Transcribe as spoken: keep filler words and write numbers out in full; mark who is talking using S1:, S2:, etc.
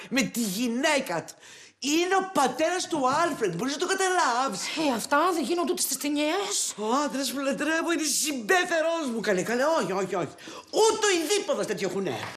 S1: με τη γυναίκα του. Είναι ο πατέρας του Άλφρεντ, μπορείς να το καταλάβεις.
S2: Ε, αυτά δεν γίνονται ούτε στις ταινιές.
S1: Ο άντρας που λατρεύω είναι συμπέθερός μου. Καλέ, καλέ, όχι, όχι, όχι. Ούτε ο ειδήποδος τέτοιο έχουνε.